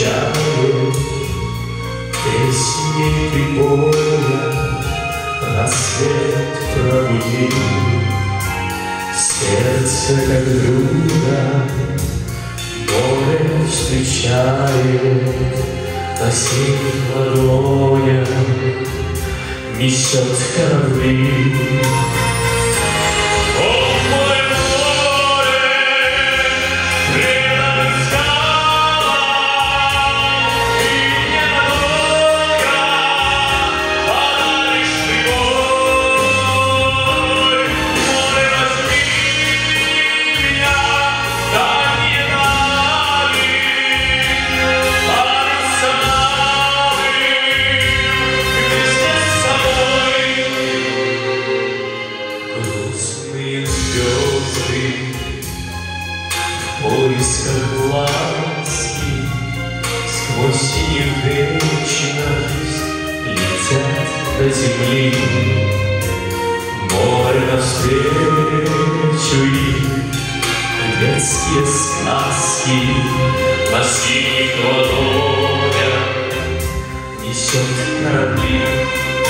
встречаю песни прибоя, рассвет пробудил. Сердце, как друга, море встречает, осень водоя несет корабли. В поисках ласки сквозь синюю вечность летят до земли. Море навстречу им, детские сказки на синих ладонях несет корабли.